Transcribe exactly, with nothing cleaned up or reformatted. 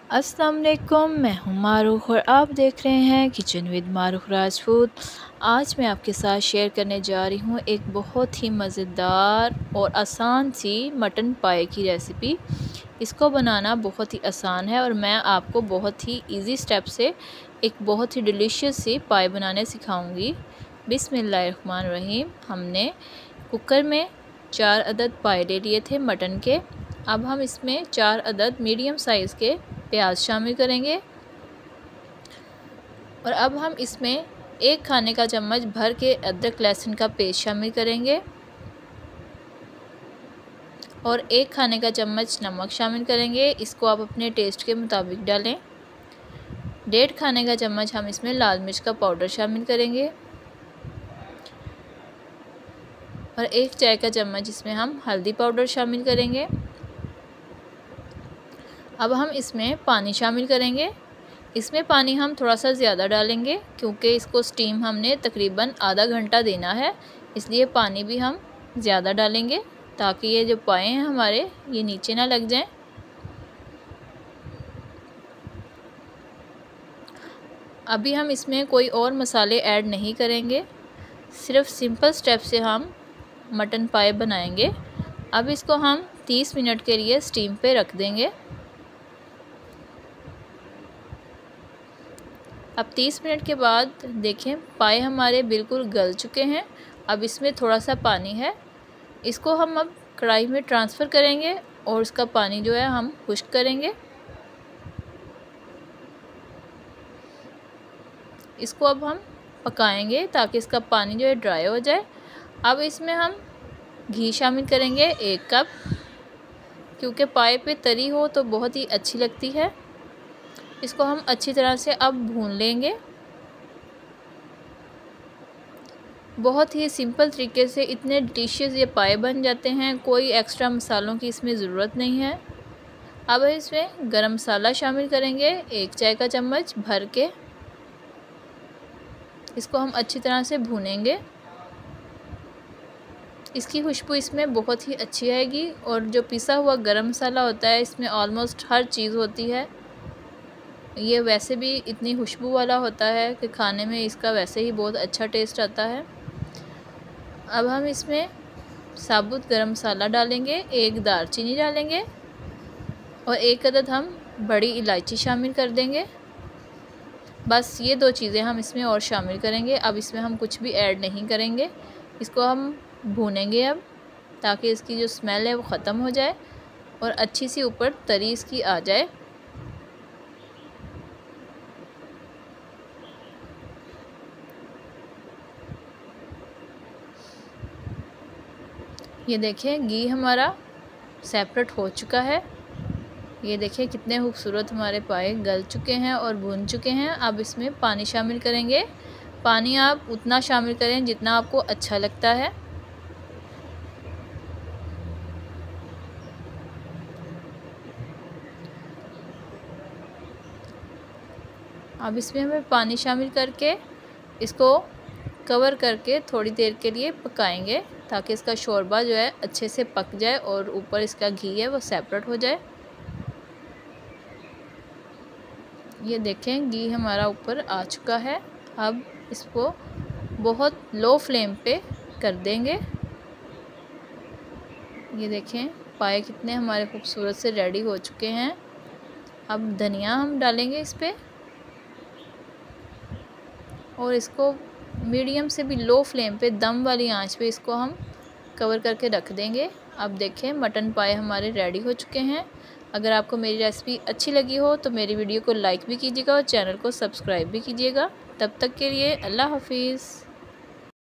अस्सलाम वालेकुम, मैं हूँ मारूख और आप देख रहे हैं किचन विद मारूख राजपूत। आज मैं आपके साथ शेयर करने जा रही हूँ एक बहुत ही मज़ेदार और आसान सी मटन पाए की रेसिपी। इसको बनाना बहुत ही आसान है और मैं आपको बहुत ही इजी स्टेप से एक बहुत ही डिलीशियस सी पाए बनाने सिखाऊंगी। बिस्मिल्लाहिर्रहमानिर्रहीम। हमने कुकर में चार अदद पाए ले लिए थे मटन के। अब हम इसमें चार अदद मीडियम साइज़ के प्याज शामिल करेंगे और अब हम इसमें एक खाने का चम्मच भर के अदरक लहसुन का पेस्ट शामिल करेंगे और एक खाने का चम्मच नमक शामिल करेंगे। इसको आप अपने टेस्ट के मुताबिक डालें। डेढ़ खाने का चम्मच हम इसमें लाल मिर्च का पाउडर शामिल करेंगे और एक चाय का चम्मच इसमें हम हल्दी पाउडर शामिल करेंगे। अब हम इसमें पानी शामिल करेंगे। इसमें पानी हम थोड़ा सा ज़्यादा डालेंगे क्योंकि इसको स्टीम हमने तकरीबन आधा घंटा देना है, इसलिए पानी भी हम ज़्यादा डालेंगे ताकि ये जो पाए हैं हमारे ये नीचे ना लग जाएं। अभी हम इसमें कोई और मसाले ऐड नहीं करेंगे, सिर्फ सिंपल स्टेप से हम मटन पाए बनाएंगे। अब इसको हम तीस मिनट के लिए स्टीम पे रख देंगे। अब तीस मिनट के बाद देखें पाए हमारे बिल्कुल गल चुके हैं। अब इसमें थोड़ा सा पानी है, इसको हम अब कढ़ाई में ट्रांसफ़र करेंगे और उसका पानी जो है हम खुश्क करेंगे। इसको अब हम पकाएंगे ताकि इसका पानी जो है ड्राई हो जाए। अब इसमें हम घी शामिल करेंगे एक कप, क्योंकि पाए पे तरी हो तो बहुत ही अच्छी लगती है। इसको हम अच्छी तरह से अब भून लेंगे। बहुत ही सिंपल तरीके से इतने डिशेस ये पाए बन जाते हैं, कोई एक्स्ट्रा मसालों की इसमें ज़रूरत नहीं है। अब इसमें गरम मसाला शामिल करेंगे एक चाय का चम्मच भर के। इसको हम अच्छी तरह से भूनेंगे। इसकी खुशबू इसमें बहुत ही अच्छी आएगी और जो पिसा हुआ गरम मसाला होता है इसमें ऑलमोस्ट हर चीज़ होती है। ये वैसे भी इतनी खुशबू वाला होता है कि खाने में इसका वैसे ही बहुत अच्छा टेस्ट आता है। अब हम इसमें साबुत गरम मसाला डालेंगे, एक दालचीनी डालेंगे और एक अदद हम बड़ी इलायची शामिल कर देंगे। बस ये दो चीज़ें हम इसमें और शामिल करेंगे। अब इसमें हम कुछ भी ऐड नहीं करेंगे। इसको हम भूनेंगे अब ताकि इसकी जो स्मेल है वो ख़त्म हो जाए और अच्छी सी ऊपर तरी इसकी आ जाए। ये देखें घी हमारा सेपरेट हो चुका है। ये देखें कितने खूबसूरत हमारे पाए गल चुके हैं और भून चुके हैं। अब इसमें पानी शामिल करेंगे। पानी आप उतना शामिल करें जितना आपको अच्छा लगता है। अब इसमें हमें पानी शामिल करके इसको कवर करके थोड़ी देर के लिए पकाएंगे ताकि इसका शोरबा जो है अच्छे से पक जाए और ऊपर इसका घी है वो सेपरेट हो जाए। ये देखें घी हमारा ऊपर आ चुका है। अब इसको बहुत लो फ्लेम पे कर देंगे। ये देखें पाए कितने हमारे खूबसूरत से रेडी हो चुके हैं। अब धनिया हम डालेंगे इस पर और इसको मीडियम से भी लो फ्लेम पे दम वाली आंच पे इसको हम कवर करके रख देंगे। अब देखें मटन पाए हमारे रेडी हो चुके हैं। अगर आपको मेरी रेसिपी अच्छी लगी हो तो मेरी वीडियो को लाइक भी कीजिएगा और चैनल को सब्सक्राइब भी कीजिएगा। तब तक के लिए अल्लाह हाफिज़।